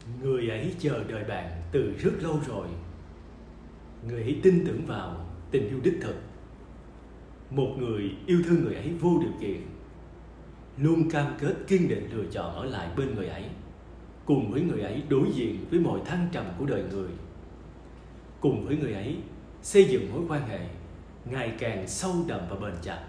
Người ấy chờ đợi bạn từ rất lâu rồi. Người ấy tin tưởng vào tình yêu đích thực. Một người yêu thương người ấy vô điều kiện, luôn cam kết kiên định lựa chọn ở lại bên người ấy, cùng với người ấy đối diện với mọi thăng trầm của đời người, cùng với người ấy xây dựng mối quan hệ ngày càng sâu đậm và bền chặt.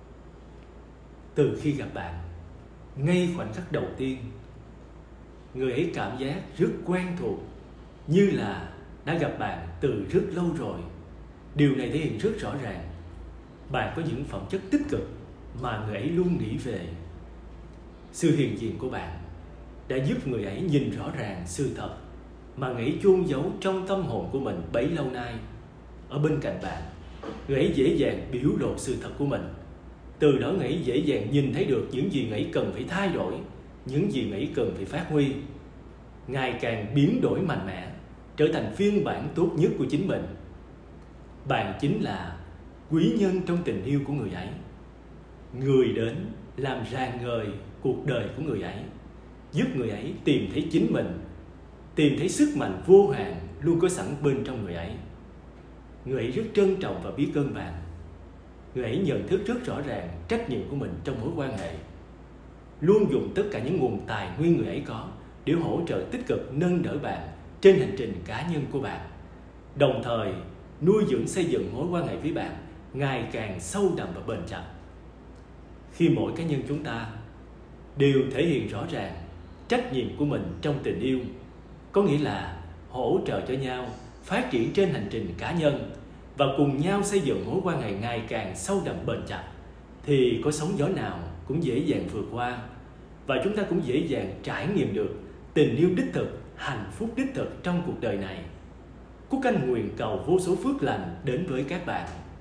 Từ khi gặp bạn, ngay khoảnh khắc đầu tiên, người ấy cảm giác rất quen thuộc, như là đã gặp bạn từ rất lâu rồi. Điều này thể hiện rất rõ ràng bạn có những phẩm chất tích cực mà người ấy luôn nghĩ về. Sự hiện diện của bạn đã giúp người ấy nhìn rõ ràng sự thật mà người ấy chôn giấu trong tâm hồn của mình bấy lâu nay. Ở bên cạnh bạn, người ấy dễ dàng biểu lộ sự thật của mình. Từ đó người ấy dễ dàng nhìn thấy được những gì người ấy cần phải thay đổi, những gì người ấy cần phải phát huy, ngày càng biến đổi mạnh mẽ, trở thành phiên bản tốt nhất của chính mình. Bạn chính là quý nhân trong tình yêu của người ấy. Người đến làm rạng ngời cuộc đời của người ấy, giúp người ấy tìm thấy chính mình, tìm thấy sức mạnh vô hạn luôn có sẵn bên trong người ấy. Người ấy rất trân trọng và biết ơn bạn. Người ấy nhận thức rất rõ ràng trách nhiệm của mình trong mối quan hệ, luôn dùng tất cả những nguồn tài nguyên người ấy có để hỗ trợ tích cực nâng đỡ bạn trên hành trình cá nhân của bạn, đồng thời nuôi dưỡng xây dựng mối quan hệ với bạn ngày càng sâu đậm và bền chặt. Khi mỗi cá nhân chúng ta đều thể hiện rõ ràng trách nhiệm của mình trong tình yêu, có nghĩa là hỗ trợ cho nhau phát triển trên hành trình cá nhân và cùng nhau xây dựng mối quan hệ ngày càng sâu đậm bền chặt, thì có sóng gió nào cũng dễ dàng vượt qua, và chúng ta cũng dễ dàng trải nghiệm được tình yêu đích thực, hạnh phúc đích thực trong cuộc đời này. Quốc Anh nguyện cầu vô số phước lành đến với các bạn.